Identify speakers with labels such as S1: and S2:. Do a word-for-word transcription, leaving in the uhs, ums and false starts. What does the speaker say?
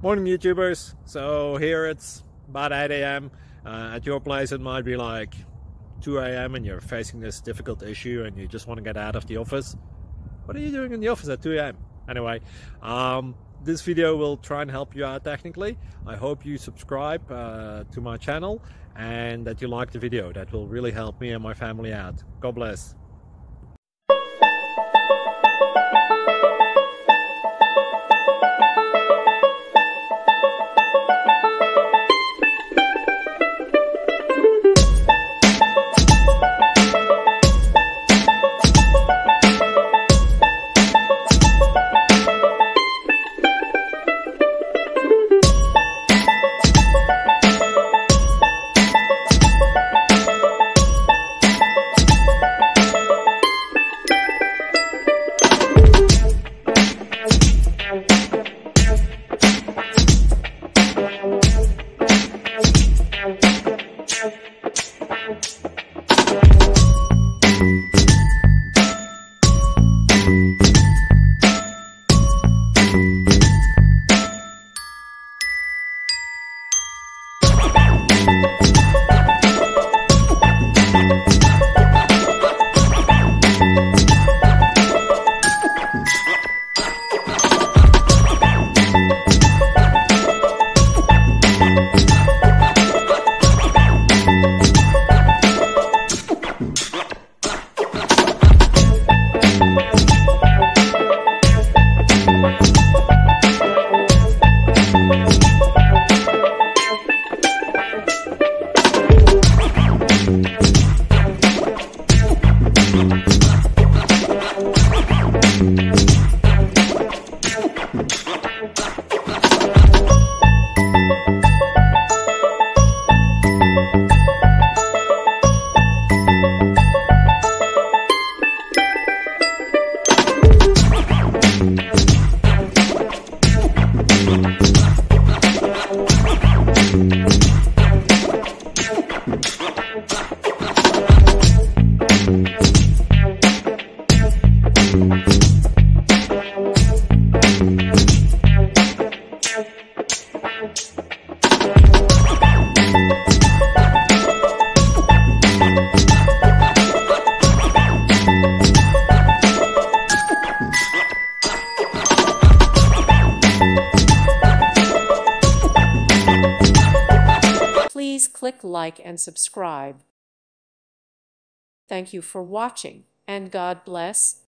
S1: Morning YouTubers. So here it's about eight A M Uh, at your place it might be like two A M and you're facing this difficult issue and you just want to get out of the office. What are you doing in the office at two A M? Anyway, um, this video will try and help you out technically. I hope you subscribe uh, to my channel and that you like the video. That will really help me and my family out. God bless.
S2: Please click like and subscribe. Thank you for watching, and God bless.